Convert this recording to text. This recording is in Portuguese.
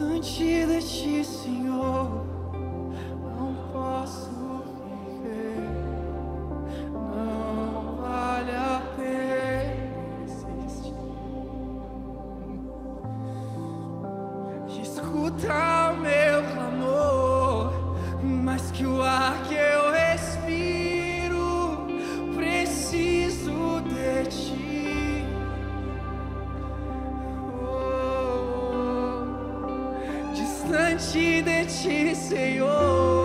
Distante de ti, Senhor, não posso viver. Não vale a pena existir. Escuta o meu clamor, mais que o ar que eu respiro, preciso de ti. Distante de ti, Senhor.